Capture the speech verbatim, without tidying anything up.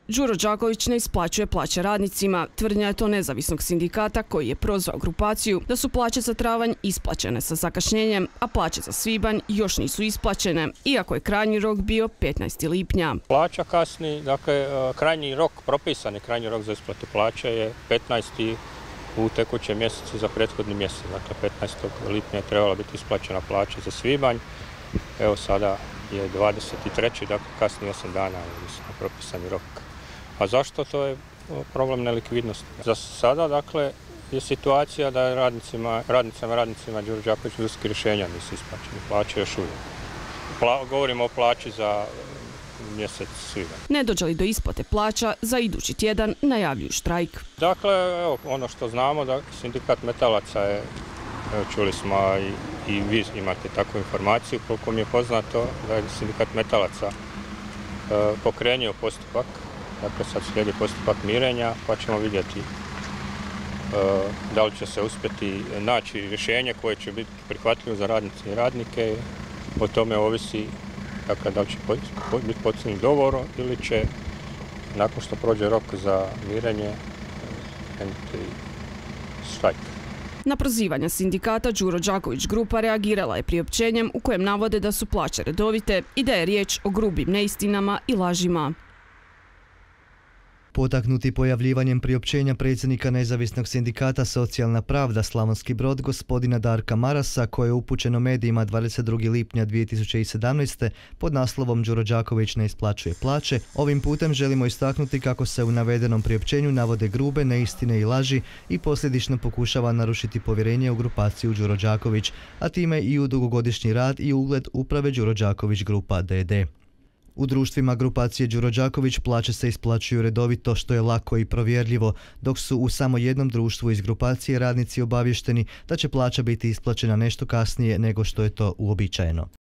Đuro Đaković ne isplaćuje plaće radnicima. Tvrdnja je to nezavisnog sindikata koji je prozvao grupaciju da su plaće za travanj isplaćene sa zakašnjenjem, a plaće za svibanj još nisu isplaćene, iako je krajnji rok bio petnaesti lipnja. Plaća kasni, dakle krajnji rok, propisani krajnji rok za isplatu plaće je petnaesti u tekućem mjesecu za prethodni mjesec. Dakle, petnaestog lipnja je trebala biti isplaćena plaća za svibanj. Evo sada je dvadeset treći dakle kasni osam dana, mislim, propisani rok. A zašto? To je problem nelikvidnosti. Za sada, dakle, je situacija da je radnicima, radnicama, radnicima Đuro Đaković ljudski rješenja nisu isplaćeni plaće još uvijek. Pla, govorimo o plaći za mjesec svibanj. Ne dođe li do isplate plaća, za idući tjedan najavljuju štrajk. Dakle, evo, ono što znamo, da sindikat metalaca je, čuli smo i, i vi imate takvu informaciju, koliko mi je poznato da je sindikat metalaca e, pokrenio postupak. Dakle, sad slijedi postupak mirenja, pa ćemo vidjeti e, da li će se uspjeti naći rješenje koje će biti prihvatljivo za radnice i radnike. O tome ovisi, dakle, da li će biti postignut dogovor ili će, nakon što prođe rok za mirenje, krenuti štrajk. Na prozivanja sindikata Đuro Đaković grupa reagirala je priopćenjem u kojem navode da su plaće redovite i da je riječ o grubim neistinama i lažima. Potaknuti pojavljivanjem priopćenja predsjednika nezavisnog sindikata Socijalna pravda Slavonski Brod gospodina Darka Marasa, koje je upućeno medijima dvadeset drugog lipnja dvije tisuće sedamnaeste. pod naslovom Đuro Đaković ne isplaćuje plaće, ovim putem želimo istaknuti kako se u navedenom priopćenju navode grube neistine i laži i posljedično pokušava narušiti povjerenje u grupaciju Đuro Đaković, a time i u dugogodišnji rad i ugled uprave Đuro Đaković Grupa d d. U društvima grupacije Đuro Đaković plaće se isplaćuju redovito, što je lako i provjerljivo, dok su u samo jednom društvu iz grupacije radnici obavješteni da će plaća biti isplaćena nešto kasnije nego što je to uobičajeno.